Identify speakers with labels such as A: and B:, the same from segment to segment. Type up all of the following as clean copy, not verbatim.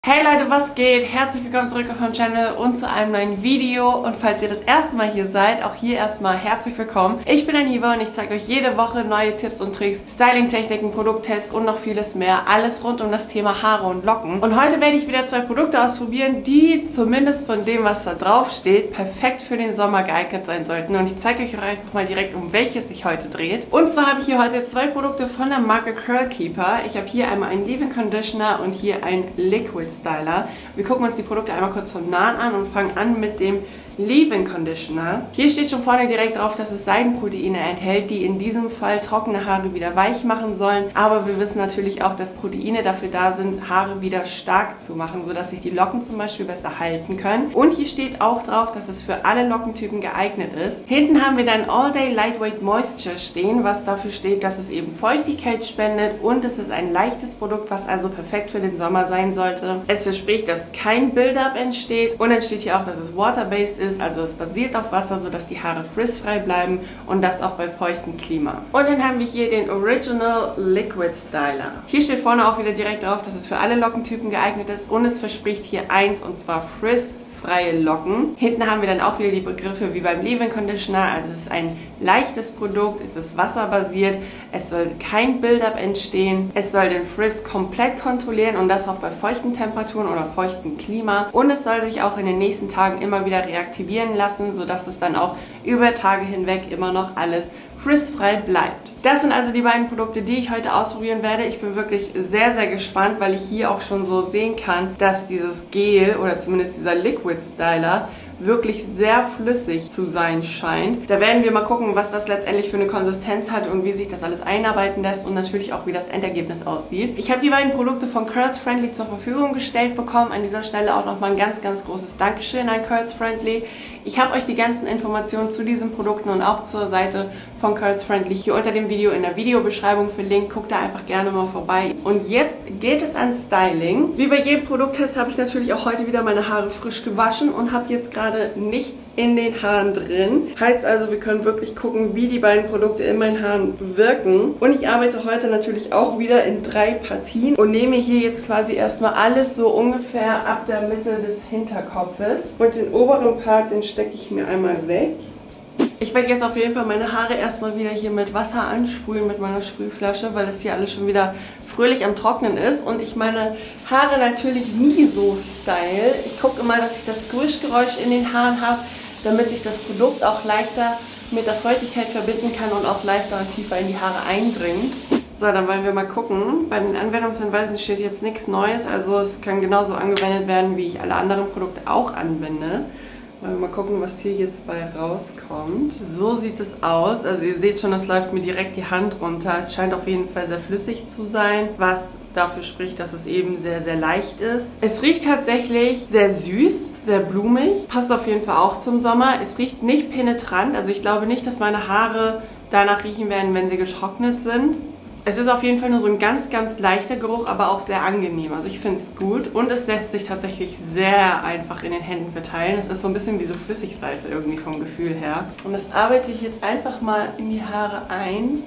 A: Hey Leute, was geht? Herzlich willkommen zurück auf meinem Channel und zu einem neuen Video. Und falls ihr das erste Mal hier seid, auch hier erstmal herzlich willkommen. Ich bin Aniva und ich zeige euch jede Woche neue Tipps und Tricks, Styling-Techniken, Produkttests und noch vieles mehr. Alles rund um das Thema Haare und Locken. Und heute werde ich wieder zwei Produkte ausprobieren, die zumindest von dem, was da drauf steht, perfekt für den Sommer geeignet sein sollten. Und ich zeige euch auch einfach mal direkt, um welches sich heute dreht. Und zwar habe ich hier heute zwei Produkte von der Marke Curl Keeper. Ich habe hier einmal einen Leave-In Conditioner und hier einen Liquid Styler. Wir gucken uns die Produkte einmal kurz von nahen an und fangen an mit dem Leave-In Conditioner. Hier steht schon vorne direkt drauf, dass es Seidenproteine enthält, die in diesem Fall trockene Haare wieder weich machen sollen. Aber wir wissen natürlich auch, dass Proteine dafür da sind, Haare wieder stark zu machen, sodass sich die Locken zum Beispiel besser halten können. Und hier steht auch drauf, dass es für alle Lockentypen geeignet ist. Hinten haben wir dann All Day Lightweight Moisture stehen, was dafür steht, dass es eben Feuchtigkeit spendet und es ist ein leichtes Produkt, was also perfekt für den Sommer sein sollte. Es verspricht, dass kein Build-up entsteht und dann steht hier auch, dass es water-based ist, also es basiert auf Wasser, sodass die Haare frissfrei bleiben und das auch bei feuchtem Klima. Und dann haben wir hier den Original Liquid Styler. Hier steht vorne auch wieder direkt drauf, dass es für alle Lockentypen geeignet ist und es verspricht hier eins, und zwar freie Locken. Hinten haben wir dann auch wieder die Begriffe wie beim Leave-In Conditioner, also es ist ein leichtes Produkt, es ist wasserbasiert, es soll kein Build-up entstehen, es soll den Frizz komplett kontrollieren und das auch bei feuchten Temperaturen oder feuchtem Klima und es soll sich auch in den nächsten Tagen immer wieder reaktivieren lassen, sodass es dann auch über Tage hinweg immer noch alles frizzfrei bleibt. Das sind also die beiden Produkte, die ich heute ausprobieren werde. Ich bin wirklich sehr, sehr gespannt, weil ich hier auch schon so sehen kann, dass dieses Gel oder zumindest dieser Liquid Styler wirklich sehr flüssig zu sein scheint. Da werden wir mal gucken, was das letztendlich für eine Konsistenz hat und wie sich das alles einarbeiten lässt und natürlich auch, wie das Endergebnis aussieht. Ich habe die beiden Produkte von Curls Friendly zur Verfügung gestellt bekommen. An dieser Stelle auch nochmal ein ganz, ganz großes Dankeschön an Curls Friendly. Ich habe euch die ganzen Informationen zu diesen Produkten und auch zur Seite von Curls Friendly hier unter dem Video in der Videobeschreibung verlinkt. Guckt da einfach gerne mal vorbei. Und jetzt geht es an Styling. Wie bei jedem Produkttest habe ich natürlich auch heute wieder meine Haare frisch gewaschen und habe jetzt gerade nichts in den Haaren drin. Heißt also, wir können wirklich gucken, wie die beiden Produkte in meinen Haaren wirken. Und ich arbeite heute natürlich auch wieder in 3 Partien und nehme hier jetzt quasi erstmal alles so ungefähr ab der Mitte des Hinterkopfes. Und den oberen Part, den stecke ich mir einmal weg. Ich werde jetzt auf jeden Fall meine Haare erstmal wieder hier mit Wasser ansprühen mit meiner Sprühflasche, weil das hier alles schon wieder fröhlich am Trocknen ist und ich meine Haare natürlich nie so style. Ich gucke immer, dass ich das Squish-Geräusch in den Haaren habe, damit sich das Produkt auch leichter mit der Feuchtigkeit verbinden kann und auch leichter und tiefer in die Haare eindringt. So, dann wollen wir mal gucken. Bei den Anwendungshinweisen steht jetzt nichts Neues, also es kann genauso angewendet werden, wie ich alle anderen Produkte auch anwende. Wollen wir mal gucken, was hier jetzt bei rauskommt. So sieht es aus. Also ihr seht schon, es läuft mir direkt die Hand runter. Es scheint auf jeden Fall sehr flüssig zu sein, was dafür spricht, dass es eben sehr, sehr leicht ist. Es riecht tatsächlich sehr süß, sehr blumig. Passt auf jeden Fall auch zum Sommer. Es riecht nicht penetrant. Also ich glaube nicht, dass meine Haare danach riechen werden, wenn sie getrocknet sind. Es ist auf jeden Fall nur so ein ganz, ganz leichter Geruch, aber auch sehr angenehm. Also ich finde es gut und es lässt sich tatsächlich sehr einfach in den Händen verteilen. Es ist so ein bisschen wie so Flüssigseife irgendwie vom Gefühl her. Und das arbeite ich jetzt einfach mal in die Haare ein.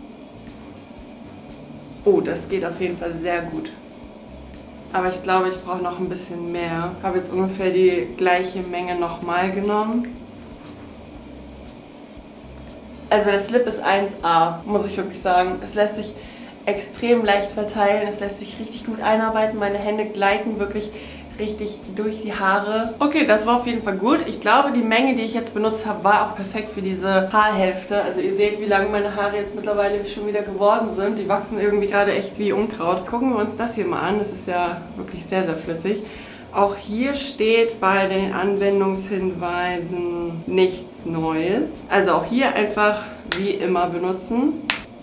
A: Oh, das geht auf jeden Fall sehr gut. Aber ich glaube, ich brauche noch ein bisschen mehr. Ich habe jetzt ungefähr die gleiche Menge nochmal genommen. Also der Slip ist 1A, muss ich wirklich sagen. Es lässt sich extrem leicht verteilen, es lässt sich richtig gut einarbeiten. Meine Hände gleiten wirklich richtig durch die Haare. Okay, das war auf jeden Fall gut. Ich glaube, die Menge, die ich jetzt benutzt habe, war auch perfekt für diese Haarhälfte. Also ihr seht, wie lang meine Haare jetzt mittlerweile schon wieder geworden sind. Die wachsen irgendwie gerade echt wie Unkraut. Gucken wir uns das hier mal an. Das ist ja wirklich sehr, sehr flüssig. Auch hier steht bei den Anwendungshinweisen nichts Neues. Also auch hier einfach wie immer benutzen.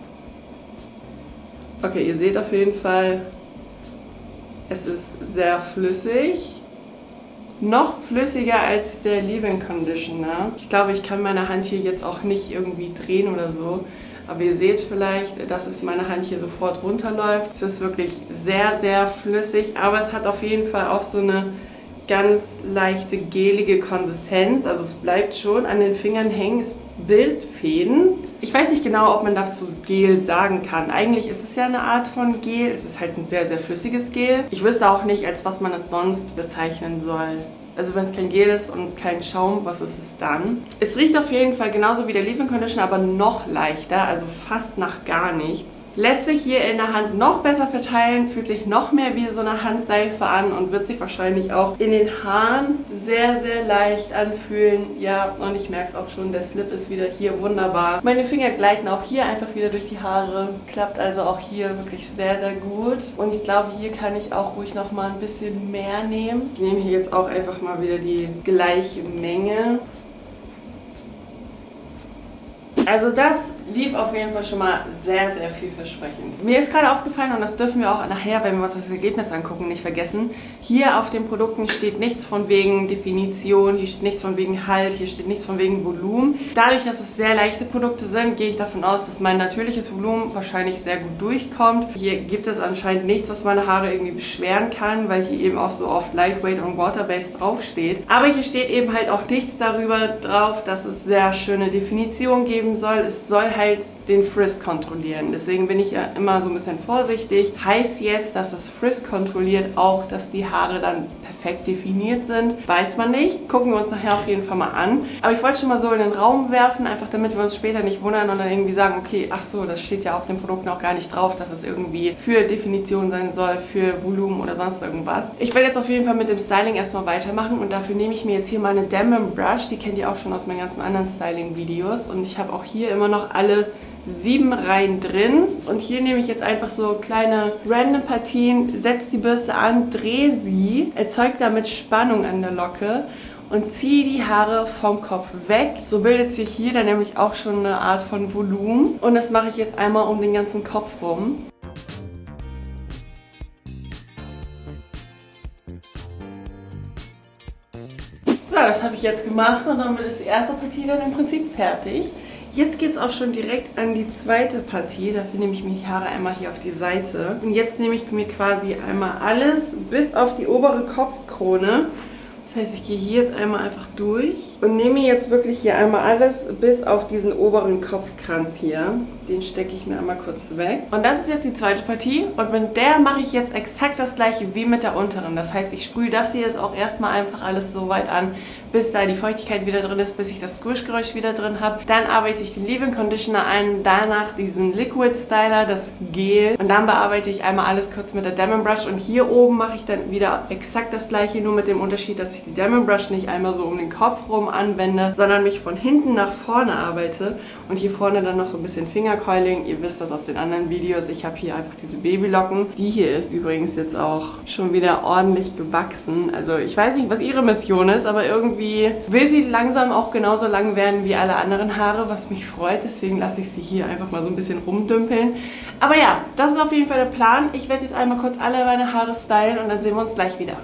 A: Okay, ihr seht auf jeden Fall, es ist sehr flüssig. Noch flüssiger als der Leave-In Conditioner. Ich glaube, ich kann meine Hand hier jetzt auch nicht irgendwie drehen oder so. Aber ihr seht vielleicht, dass es meine Hand hier sofort runterläuft. Es ist wirklich sehr, sehr flüssig, aber es hat auf jeden Fall auch so eine ganz leichte gelige Konsistenz. Also es bleibt schon an den Fingern hängen. Es Bildfäden. Ich weiß nicht genau, ob man dazu Gel sagen kann. Eigentlich ist es ja eine Art von Gel. Es ist halt ein sehr, sehr flüssiges Gel. Ich wüsste auch nicht, als was man es sonst bezeichnen soll. Also wenn es kein Gel ist und kein Schaum, was ist es dann? Es riecht auf jeden Fall genauso wie der Leave-In Conditioner, aber noch leichter, also fast nach gar nichts. Lässt sich hier in der Hand noch besser verteilen, fühlt sich noch mehr wie so eine Handseife an und wird sich wahrscheinlich auch in den Haaren sehr, sehr leicht anfühlen. Ja, und ich merke es auch schon, der Slip ist wieder hier wunderbar. Meine Finger gleiten auch hier einfach wieder durch die Haare. Klappt also auch hier wirklich sehr, sehr gut. Und ich glaube, hier kann ich auch ruhig noch mal ein bisschen mehr nehmen. Ich nehme hier jetzt auch einfach mal wieder die gleiche Menge. Also das lief auf jeden Fall schon mal sehr, sehr vielversprechend. Mir ist gerade aufgefallen, und das dürfen wir auch nachher, wenn wir uns das Ergebnis angucken, nicht vergessen, hier auf den Produkten steht nichts von wegen Definition, hier steht nichts von wegen Halt, hier steht nichts von wegen Volumen. Dadurch, dass es sehr leichte Produkte sind, gehe ich davon aus, dass mein natürliches Volumen wahrscheinlich sehr gut durchkommt. Hier gibt es anscheinend nichts, was meine Haare irgendwie beschweren kann, weil hier eben auch so oft Lightweight und Water-Based draufsteht. Aber hier steht eben halt auch nichts darüber drauf, dass es sehr schöne Definition geben soll. Es soll halt den Frizz kontrollieren. Deswegen bin ich ja immer so ein bisschen vorsichtig. Heißt jetzt, dass das Frizz kontrolliert auch, dass die Haare dann perfekt definiert sind? Weiß man nicht. Gucken wir uns nachher auf jeden Fall mal an. Aber ich wollte schon mal so in den Raum werfen, einfach damit wir uns später nicht wundern und dann irgendwie sagen, okay, ach so, das steht ja auf den Produkten auch gar nicht drauf, dass es irgendwie für Definition sein soll, für Volumen oder sonst irgendwas. Ich werde jetzt auf jeden Fall mit dem Styling erstmal weitermachen und dafür nehme ich mir jetzt hier meine Diamond Brush. Die kennt ihr auch schon aus meinen ganzen anderen Styling-Videos und ich habe auch hier immer noch alle 7 Reihen drin und hier nehme ich jetzt einfach so kleine random Partien, setze die Bürste an, drehe sie, erzeuge damit Spannung an der Locke und ziehe die Haare vom Kopf weg. So bildet sich hier dann nämlich auch schon eine Art von Volumen und das mache ich jetzt einmal um den ganzen Kopf rum. So, das habe ich jetzt gemacht und damit ist die erste Partie dann im Prinzip fertig. Jetzt geht es auch schon direkt an die zweite Partie. Dafür nehme ich mir die Haare einmal hier auf die Seite. Und jetzt nehme ich mir quasi einmal alles bis auf die obere Kopfkrone. Das heißt, ich gehe hier jetzt einmal einfach durch und nehme jetzt wirklich hier einmal alles bis auf diesen oberen Kopfkranz hier. Den stecke ich mir einmal kurz weg. Und das ist jetzt die zweite Partie und mit der mache ich jetzt exakt das gleiche wie mit der unteren. Das heißt, ich sprühe das hier jetzt auch erstmal einfach alles so weit an, bis da die Feuchtigkeit wieder drin ist, bis ich das Squish-Geräusch wieder drin habe. Dann arbeite ich den Leave-In Conditioner ein, danach diesen Liquid Styler, das Gel. Und dann bearbeite ich einmal alles kurz mit der Diamond Brush. Und hier oben mache ich dann wieder exakt das gleiche, nur mit dem Unterschied, dass ich die Diamond Brush nicht einmal so um den Kopf rum anwende, sondern mich von hinten nach vorne arbeite. Und hier vorne dann noch so ein bisschen Fingercoiling. Ihr wisst das aus den anderen Videos. Ich habe hier einfach diese Babylocken. Die hier ist übrigens jetzt auch schon wieder ordentlich gewachsen. Also ich weiß nicht, was ihre Mission ist, aber irgendwie will sie langsam auch genauso lang werden wie alle anderen Haare, was mich freut. Deswegen lasse ich sie hier einfach mal so ein bisschen rumdümpeln. Aber ja, das ist auf jeden Fall der Plan. Ich werde jetzt einmal kurz alle meine Haare stylen und dann sehen wir uns gleich wieder.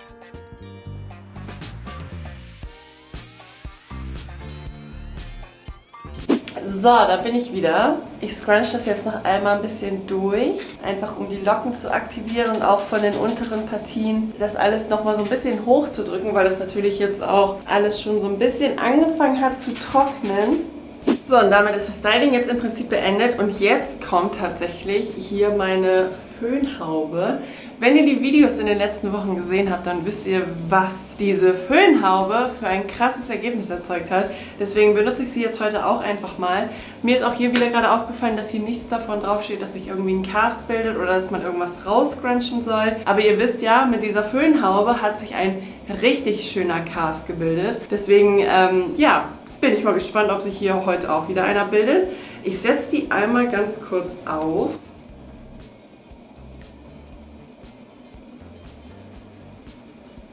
A: So, da bin ich wieder. Ich scrunch das jetzt noch einmal ein bisschen durch, einfach um die Locken zu aktivieren und auch von den unteren Partien das alles nochmal so ein bisschen hoch zu drücken, weil das natürlich jetzt auch alles schon so ein bisschen angefangen hat zu trocknen. So, und damit ist das Styling jetzt im Prinzip beendet und jetzt kommt tatsächlich hier meine Föhnhaube. Wenn ihr die Videos in den letzten Wochen gesehen habt, dann wisst ihr, was diese Föhnhaube für ein krasses Ergebnis erzeugt hat. Deswegen benutze ich sie jetzt heute auch einfach mal. Mir ist auch hier wieder gerade aufgefallen, dass hier nichts davon draufsteht, dass sich irgendwie ein Cast bildet oder dass man irgendwas rausscrunchen soll. Aber ihr wisst ja, mit dieser Föhnhaube hat sich ein richtig schöner Cast gebildet. Deswegen, ja, bin ich mal gespannt, ob sich hier heute auch wieder einer bildet. Ich setze die einmal ganz kurz auf.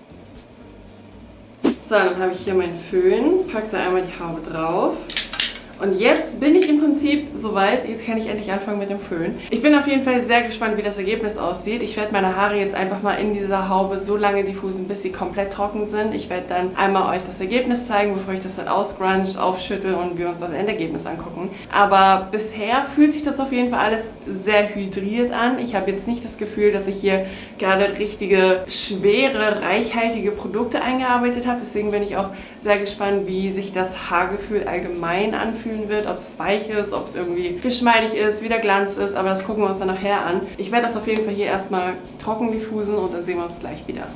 A: So, dann habe ich hier meinen Föhn, packe da einmal die Haube drauf Und jetzt bin ich im Prinzip soweit. Jetzt kann ich endlich anfangen mit dem Föhn. Ich bin auf jeden Fall sehr gespannt, wie das Ergebnis aussieht. Ich werde meine Haare jetzt einfach mal in dieser Haube so lange diffusen, bis sie komplett trocken sind. Ich werde dann einmal euch das Ergebnis zeigen, bevor ich das dann ausgrunge, aufschüttel und wir uns das Endergebnis angucken. Aber bisher fühlt sich das auf jeden Fall alles sehr hydriert an. Ich habe jetzt nicht das Gefühl, dass ich hier gerade richtige, schwere, reichhaltige Produkte eingearbeitet habe. Deswegen bin ich auch sehr gespannt, wie sich das Haargefühl allgemein anfühlen wird. Ob es weich ist, ob es irgendwie geschmeidig ist, wie der Glanz ist. Aber das gucken wir uns dann nachher an. Ich werde das auf jeden Fall hier erstmal trocken diffusen und dann sehen wir uns gleich wieder.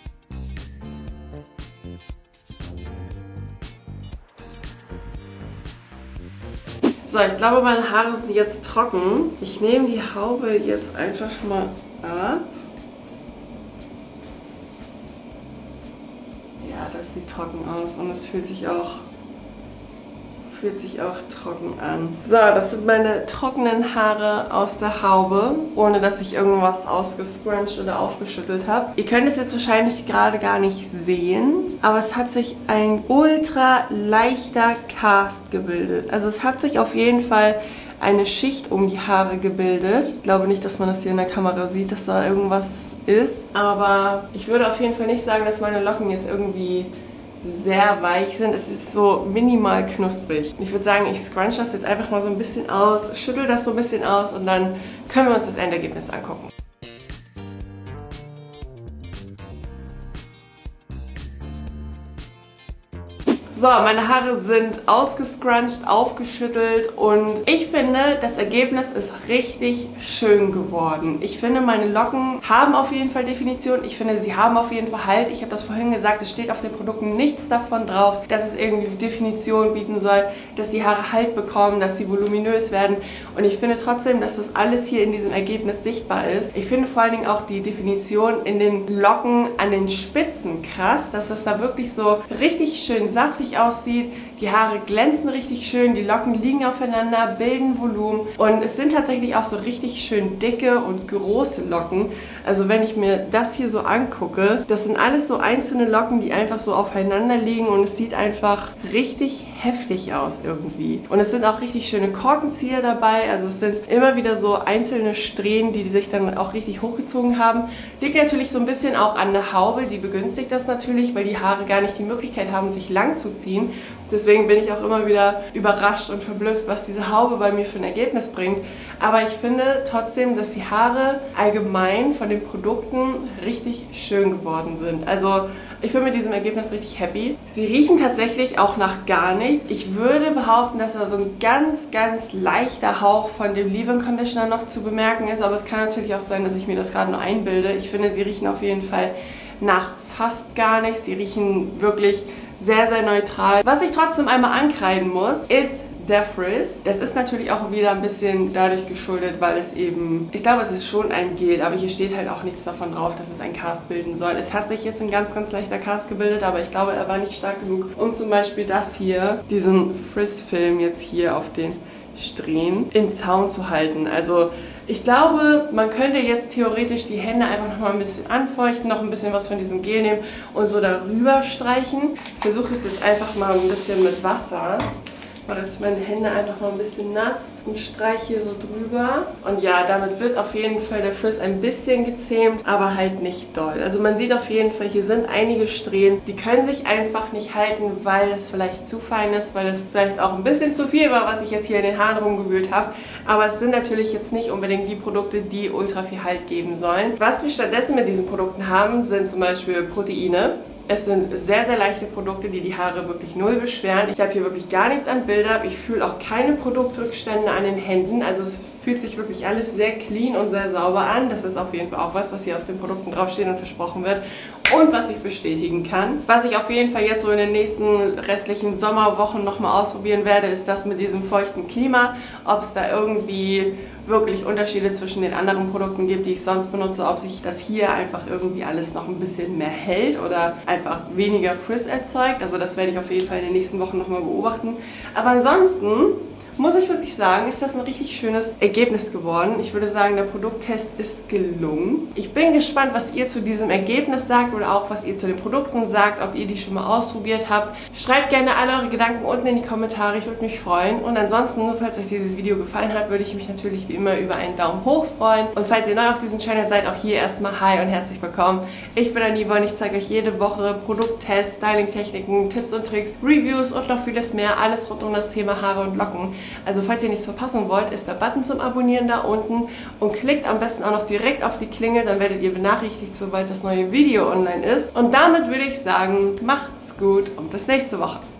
A: So, ich glaube, meine Haare sind jetzt trocken. Ich nehme die Haube jetzt einfach mal ab. Ja, das sieht trocken aus und es fühlt sich auch trocken an. So, das sind meine trockenen Haare aus der Haube, ohne dass ich irgendwas ausgescrunched oder aufgeschüttelt habe. Ihr könnt es jetzt wahrscheinlich gerade gar nicht sehen, aber es hat sich ein ultra leichter Cast gebildet. Also es hat sich auf jeden Fall eine Schicht um die Haare gebildet. Ich glaube nicht, dass man das hier in der Kamera sieht, dass da irgendwas ist. Aber ich würde auf jeden Fall nicht sagen, dass meine Locken jetzt irgendwie sehr weich sind. Es ist so minimal knusprig. Ich würde sagen, ich scrunch das jetzt einfach mal so ein bisschen aus, schüttel das so ein bisschen aus und dann können wir uns das Endergebnis angucken. So, meine Haare sind ausgescrunched, aufgeschüttelt und ich finde, das Ergebnis ist richtig schön geworden. Ich finde, meine Locken haben auf jeden Fall Definition. Ich finde, sie haben auf jeden Fall Halt. Ich habe das vorhin gesagt, es steht auf den Produkten nichts davon drauf, dass es irgendwie Definition bieten soll, dass die Haare Halt bekommen, dass sie voluminös werden. Und ich finde trotzdem, dass das alles hier in diesem Ergebnis sichtbar ist. Ich finde vor allen Dingen auch die Definition in den Locken an den Spitzen krass, dass das da wirklich so richtig schön saftig aussieht. Die Haare glänzen richtig schön, die Locken liegen aufeinander, bilden Volumen und es sind tatsächlich auch so richtig schön dicke und große Locken. Also wenn ich mir das hier so angucke, das sind alles so einzelne Locken, die einfach so aufeinander liegen und es sieht einfach richtig heftig aus irgendwie. Und es sind auch richtig schöne Korkenzieher dabei, also es sind immer wieder so einzelne Strähnen, die sich dann auch richtig hochgezogen haben. Liegt natürlich so ein bisschen auch an der Haube, die begünstigt das natürlich, weil die Haare gar nicht die Möglichkeit haben, sich lang zu ziehen. Deswegen bin ich auch immer wieder überrascht und verblüfft, was diese Haube bei mir für ein Ergebnis bringt. Aber ich finde trotzdem, dass die Haare allgemein von den Produkten richtig schön geworden sind. Also ich bin mit diesem Ergebnis richtig happy. Sie riechen tatsächlich auch nach gar nichts. Ich würde behaupten, dass da so ein ganz, ganz leichter Hauch von dem Leave-In Conditioner noch zu bemerken ist. Aber es kann natürlich auch sein, dass ich mir das gerade nur einbilde. Ich finde, sie riechen auf jeden Fall nach fast gar nichts. Sie riechen wirklich sehr, sehr neutral. Was ich trotzdem einmal ankreiden muss, ist der Frizz. Das ist natürlich auch wieder ein bisschen dadurch geschuldet, weil es eben, ich glaube, es ist schon ein Gel, aber hier steht halt auch nichts davon drauf, dass es ein Cast bilden soll. Es hat sich jetzt ein ganz, ganz leichter Cast gebildet, aber ich glaube, er war nicht stark genug, um zum Beispiel das hier, diesen Frizz-Film jetzt hier auf den Strähnen im Zaun zu halten. Also ich glaube, man könnte jetzt theoretisch die Hände einfach noch mal ein bisschen anfeuchten, noch ein bisschen was von diesem Gel nehmen und so darüber streichen. Ich versuche es jetzt einfach mal ein bisschen mit Wasser. Ich mache jetzt meine Hände einfach mal ein bisschen nass und streiche hier so drüber. Und ja, damit wird auf jeden Fall der Frizz ein bisschen gezähmt, aber halt nicht doll. Also man sieht auf jeden Fall, hier sind einige Strähnen, die können sich einfach nicht halten, weil es vielleicht zu fein ist, weil es vielleicht auch ein bisschen zu viel war, was ich jetzt hier in den Haaren rumgewühlt habe. Aber es sind natürlich jetzt nicht unbedingt die Produkte, die ultra viel Halt geben sollen. Was wir stattdessen mit diesen Produkten haben, sind zum Beispiel Proteine. Es sind sehr, sehr leichte Produkte, die die Haare wirklich null beschweren. Ich habe hier wirklich gar nichts an Build-up. Ich fühle auch keine Produktrückstände an den Händen. Also es fühlt sich wirklich alles sehr clean und sehr sauber an. Das ist auf jeden Fall auch was hier auf den Produkten draufsteht und versprochen wird. Und was ich bestätigen kann. Was ich auf jeden Fall jetzt so in den nächsten restlichen Sommerwochen nochmal ausprobieren werde, ist das mit diesem feuchten Klima. Ob es da irgendwie wirklich Unterschiede zwischen den anderen Produkten gibt, die ich sonst benutze, ob sich das hier einfach irgendwie alles noch ein bisschen mehr hält oder einfach weniger Frizz erzeugt. Also das werde ich auf jeden Fall in den nächsten Wochen nochmal beobachten. Aber ansonsten muss ich wirklich sagen, ist das ein richtig schönes Ergebnis geworden. Ich würde sagen, der Produkttest ist gelungen. Ich bin gespannt, was ihr zu diesem Ergebnis sagt oder auch was ihr zu den Produkten sagt, ob ihr die schon mal ausprobiert habt. Schreibt gerne alle eure Gedanken unten in die Kommentare, ich würde mich freuen. Und ansonsten, falls euch dieses Video gefallen hat, würde ich mich natürlich wie immer über einen Daumen hoch freuen. Und falls ihr neu auf diesem Channel seid, auch hier erstmal hi und herzlich willkommen. Ich bin Aniva und ich zeige euch jede Woche Produkttests, Styling-Techniken, Tipps und Tricks, Reviews und noch vieles mehr. Alles rund um das Thema Haare und Locken. Also falls ihr nichts verpassen wollt, ist der Button zum Abonnieren da unten und klickt am besten auch noch direkt auf die Klingel, dann werdet ihr benachrichtigt, sobald das neue Video online ist. Und damit würde ich sagen, macht's gut und bis nächste Woche.